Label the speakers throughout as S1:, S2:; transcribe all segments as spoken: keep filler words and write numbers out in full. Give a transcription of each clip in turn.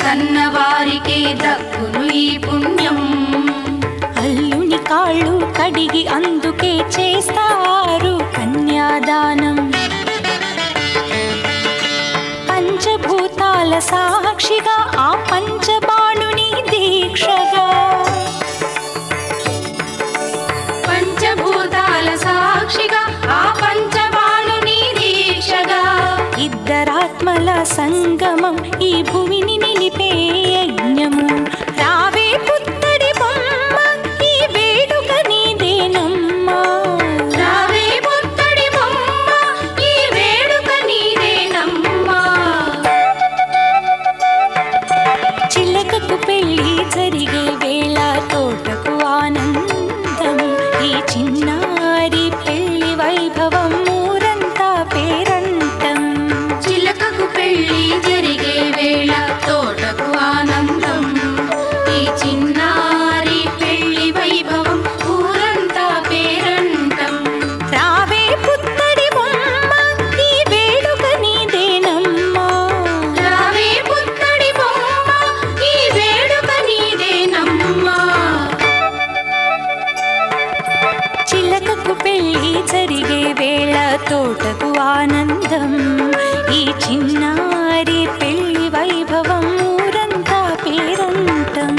S1: కన్నవారికే దక్కును ఈ పుణ్యం.
S2: అల్లుని కాళ్ళు కడిగి అందుకే చేస్తారు కన్యాదానం. పంచభూతాల సాక్షిగా ఆ పంచబాణుని దీక్షగా,
S1: పంచభూతాల సాక్షిగా ఆ పంచబాణుని దీక్షగా,
S2: ఇద్దరాత్మల సంగమం ఈ భూమిని నిలిపే యజ్ఞము. రావే పుత్తడి బొమ్మ ఈ వేడుక నీదేనమ్మా,
S1: రావే పుత్తడి బొమ్మ ఈ వేడుక నీదేనమ్మా.
S2: చిలకకు పెళ్లి జరిగే వేళ తోటకు ఆనందం. ఈ చిన్నారి పెళ్లి వైభవం ఊరంతా పేరంటం.
S1: చిలకకు పెళ్లి జరిగే వేళ తోటకు ఆనందం. ఈ చిన్నారి పెళ్లి వైభవం ఊరంతా పేరంటం.
S2: రావే పుత్తడి బొమ్మ ఈ వేడుక నీదేనమ్మా,
S1: రావే పుత్తడి బొమ్మ ఈ వేడుక నీదేనమ్మా.
S2: చిలకకు పెళ్లి జరిగే వేళ తోటకు ఆనందం. ఈ చిన్నారి పెళ్లి వైభవం ఊరంతా పేరంటం.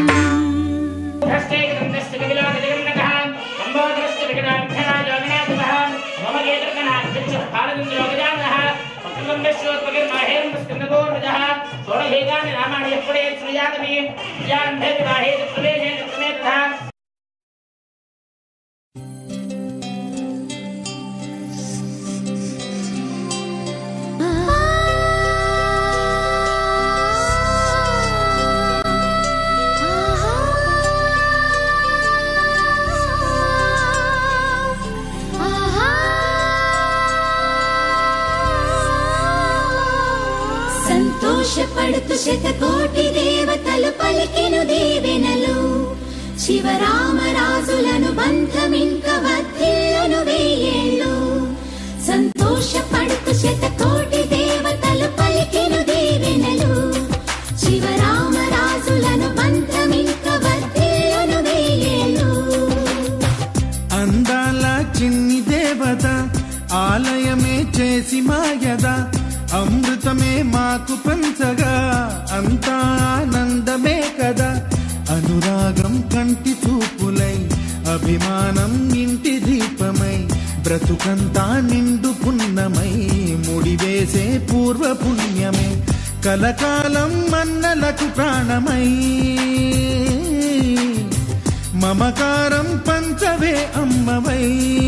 S3: సంతోషపడుతు శతకోటి దేవతలు పలికెను దీవెనలు. శివరామరాజులను బంధమింక వర్ధిల్లును వెయ్యేళ్ళు. సంతోషపడుతు శతకోటి దేవతలు పలికెను దీవెనలు. శివరామరాజులను బంధమింక వర్ధిల్లును వెయ్యేళ్ళు.
S4: అందాల చిన్ని దేవత ఆలయమే చేసి మాయద, అమృతమే మాకు పంచగా అంతా ఆనందమే కదా. అనురాగం కంటి చూపులై అభిమానం ఇంటి దీపమై బ్రతుకంతా నిండు పున్నమై ముడివేసే పూర్వ పుణ్యమే కలకాలం మన్నలకు ప్రాణమై. మమకారం పంచవే అమ్మవై.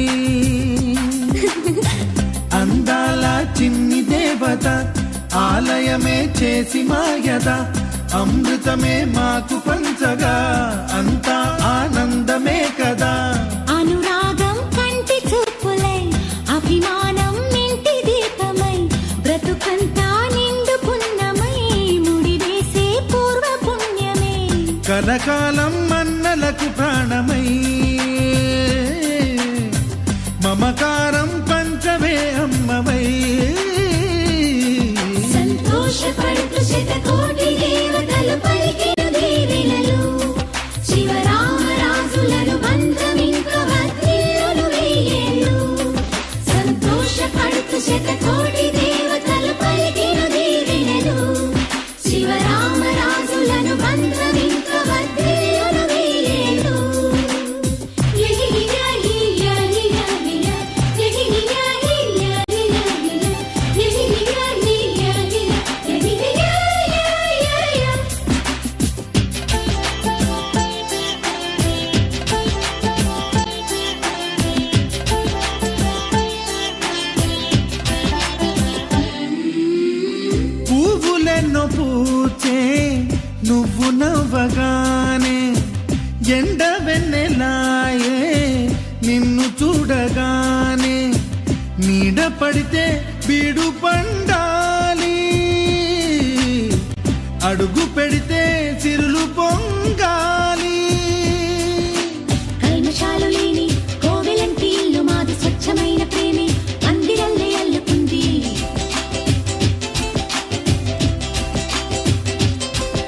S4: అందాల చిన్ని దేవత ఆలయమే చేసి మాయద, అమృతమే మాకు పంచగా అంతా ఆనందమే కదా.
S3: అనురాగం కంటి చూపులై అభిమానం ఇంటి దీపమై బ్రతుకంతా నిండు పున్నమై ముడివేసే పూర్వ పుణ్యమే
S4: కలకాలం మన్నలకు ప్రాణమై. మమకారం పంచవే అమ్మవై.
S3: సంతోషపడుతు శతకోటి దేవతలు పలికెను దీవెనలు. శివరామరాజులను బంధమింక వర్ధిల్లును వెయ్యేళ్ళు. సంతోషపడుతు శతకోటి దేవతలు పలికెను దీవెనలు. శివరామరాజులను బంధమింక వర్ధిల్లును వెయ్యేళ్ళు.
S4: పువ్వులెన్నో పూచే నువ్వు నవ్వగానే, ఎండ వెన్నెలాయే నిన్ను చూడగానే. నీడ పడితే బీడు పండాలి, అడుగు పెడితే సిరులు పొంగాలి.
S3: కల్మషాలు లేని కోవెలంటి ఇల్లు మాది, స్వచ్ఛమైన ప్రేమే అందిరల్లే అల్లుకుంది.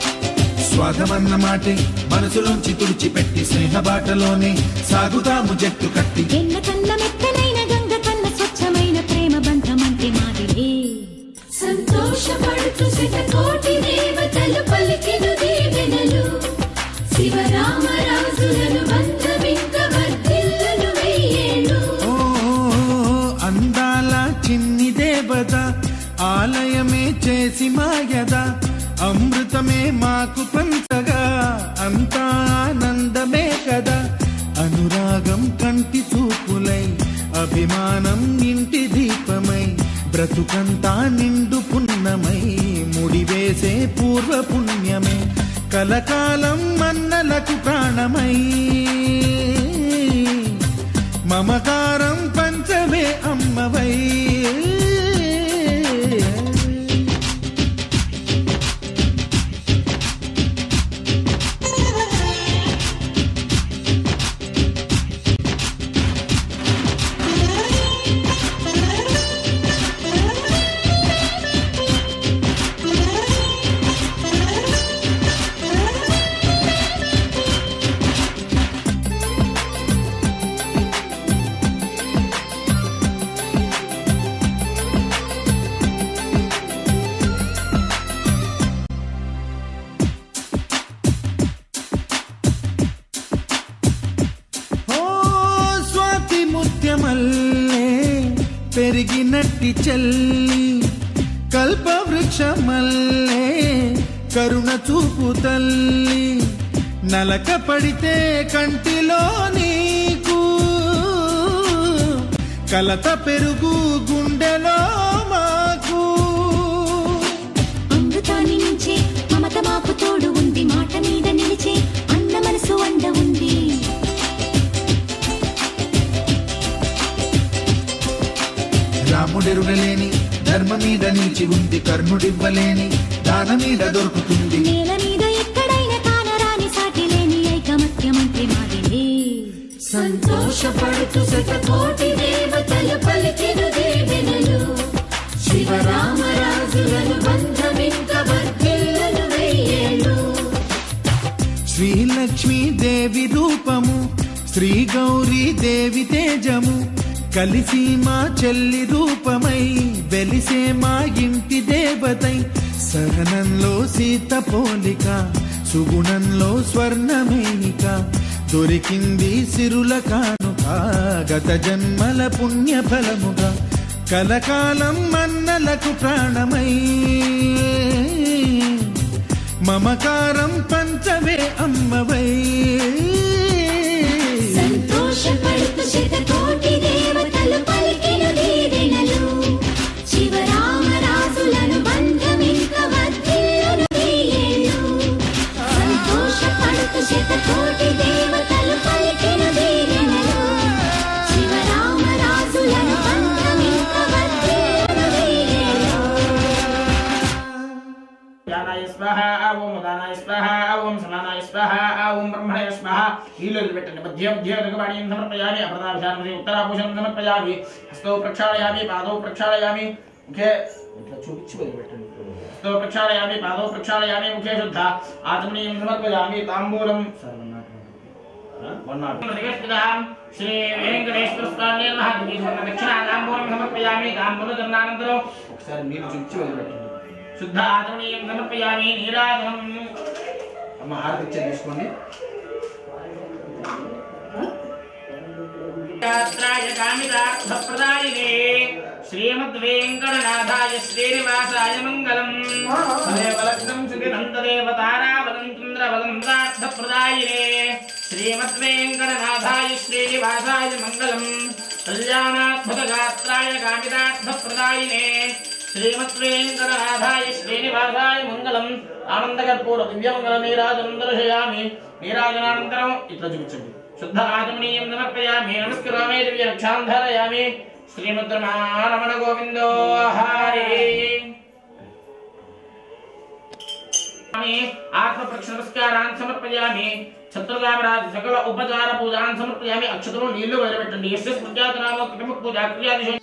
S4: స్వాగమన్న మాటే మనసులోంచి తుడిచిపెట్టి స్నేహబాటలోనే సాగుదాము జట్టు కట్టి.
S3: ఎన్న కన్న మెత్తనైన గంగ కన్న స్వచ్ఛమైన ప్రేమ బంధమంటే మాదిరే.
S1: సంతోషపడుతూ శతకోటి దేవతలు పలికిన దీవెనలు శివరామరాజులను బంధమింక వర్ధిల్లును వెయ్యేళ్ళు.
S4: ఓ అందాల చిన్ని దేవత ఆలయమే చేసి మాయద అమృతమే మాకు పంచగా అంతా ఆనందమే కదా. అనురాగం కంటి చూపులై అభిమానం ఇంటి దీపమై బ్రతుకంతా నిండు పున్నమై ముడివేసే పూర్వ పుణ్యమే కలకాలం మన్నలకు ప్రాణమై మమకారం పంచవే అమ్మవై. పెరిగినట్టి చెల్లి కల్పవృక్షమల్లే కరుణ చూపు తల్లి నలక పడితే కంటిలో నీకు కలత పెరుగు గుండెలో మాకు.
S3: అమృతాన్ని నుంచే మమత మాకు తోడు ఉంది మాట మీద నిలిచే అన్న మనసు అండ ఉంది.
S4: రాముడెరుగలేని ధర్మ మీద నిలిచి ఉంది కర్ణుడివ్వలేని దాన మీద దొరుకుతుంది.
S3: నేల మీద ఎక్కడైనా కానరాని సాటి లేని ఐకమత్యమంటే మాదిరే.
S1: సంతోషపడుతూ శతకోటి దేవతలు పలికిన దీవెనలు శివరామరాజులను బంధమింక వర్ధిల్లును వెయ్యేళ్ళు.
S4: శ్రీలక్ష్మీ దేవి రూపము శ్రీ గౌరీ దేవి తేజము కలిసి మా చెల్లి రూపమై వెలిసే మా ఇంటి దేవతై. సహనంలో సీత పోలిక సుగుణంలో స్వర్ణమేనిక దొరికింది సిరుల కానుక గత జన్మల పుణ్య ఫలముగా కలకాలం మన్నలకు ప్రాణమై మమకారం పంచవే అమ్మవై.
S3: సంతోషపడుతూ శతకోటి దేవతలు పలికిన దీవెనలు శివరామరాజులను బంధమింక వర్ధిల్లును వెయ్యేళ్ళు. సంతోషపడుతూ శతకోటి దేవతలు పలికిన దీవెనలు శివరామరాజులను బంధమింక వర్ధిల్లును వెయ్యేళ్ళు.
S5: జ్ఞానాయ స్వాహ ఓం ఉదానాయ స్వాహ ఓం సమానాయ స్వాహ ఓం బ్రహ్మణాయ స్వాహ. నీళ్ళు పెట్టండి. మధ్య మధ్య ఋగవాణీయం సమర్పయామి అపరాభిషామి ఉత్తరాభూషణం సమర్పయామి హస్తో ప్రక్షాళయామి పాదో ప్రక్షాళయామి ముఖే ఇట్లా చూపించి వదిలిపెట్టండి. హస్తో ప్రక్షాళయామి పాదో ప్రక్షాళయామి ముఖే శుద్ధ ఆచమనీయం సమర్పయామి తాంబూలం శ్రీ వెంకటేశ్వర స్వామి దక్షిణ తాంబూలం సమర్పయామి తాంబూలదర్నానంతరం ఒకసారి నీళ్ళు చూపించి వదిలిపెట్టండి. శుద్ధ ఆచమనీయం సమర్పయామి నీరాజనం. అమ్మ హారతి ఇచ్చేది తీసుకోండి. కామితార్థప్రదాయినే శ్రీమద్వేంకటనాథాయ శ్రీనివాసాయ మంగళం. దేవలగ్నం సుఖినంతదేవ తారాబలం చంద్రబలం ప్రార్థప్రదాయినే శ్రీమద్వేంకటనాథాయ శ్రీనివాసాయ మంగళం. కళ్యాణాద్భుతగాత్రాయ కామితార్థప్రదాయినే శ్రీమద్వేంకటనాథాయ శ్రీనివాసాయ మంగళం. ఆనందకర్పూర దివ్యమంగళ నీరాజనం దర్శయామి. నీరాజనానంతరం ఇట్లా చూపించండి. శుద్ధ ఆచమనీయం సమర్పయామి నమస్కరామి దివ్య రక్షాం ధారయామి. శ్రీమద్రమణ గోవిందో హరి. ఆత్మ ప్రక్ష నమస్కారాన్ని సమర్పయామి. శత్రుకామరాజు సకల ఉపచార పూజాన్ని సమర్పయామి. అక్షతలు నీళ్లు వదిలిపెట్టండి. ఎస్ స్మృత్యాతనామో కుటుంబ పూజ క్రియాది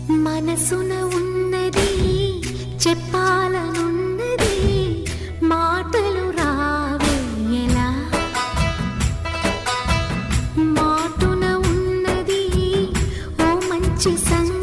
S3: మనసున ఉన్నది చెప్పాలనున్నది మాటలు రావేలా మాటున ఉన్నది ఓ మంచి సంగతి